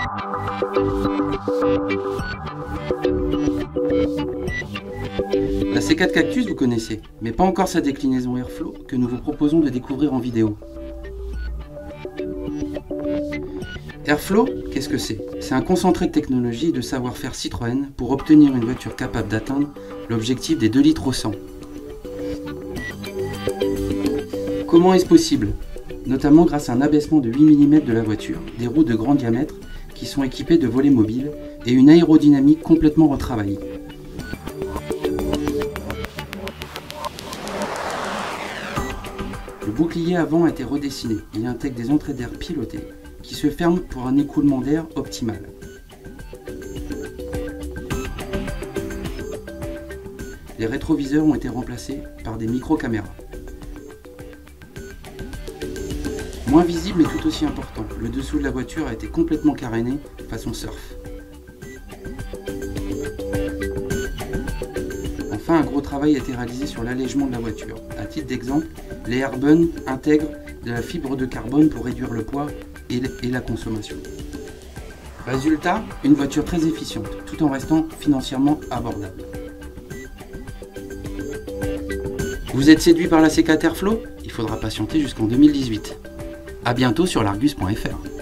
La C4 Cactus, vous connaissez, mais pas encore sa déclinaison Airflow que nous vous proposons de découvrir en vidéo. Airflow, qu'est-ce que c'est? C'est un concentré de technologie et de savoir-faire Citroën pour obtenir une voiture capable d'atteindre l'objectif des 2 litres au 100. Comment est-ce possible? Notamment grâce à un abaissement de 8 mm de la voiture, des roues de grand diamètre qui sont équipées de volets mobiles et une aérodynamique complètement retravaillée. Le bouclier avant a été redessiné. Il intègre des entrées d'air pilotées qui se ferment pour un écoulement d'air optimal. Les rétroviseurs ont été remplacés par des micro-caméras. Moins visible mais tout aussi important, le dessous de la voiture a été complètement caréné façon surf. Enfin, un gros travail a été réalisé sur l'allègement de la voiture. À titre d'exemple, les Airburn intègrent de la fibre de carbone pour réduire le poids et la consommation. Résultat, une voiture très efficiente, tout en restant financièrement abordable. Vous êtes séduit par la C4 Airflow? Il faudra patienter jusqu'en 2018. A bientôt sur l'Argus.fr.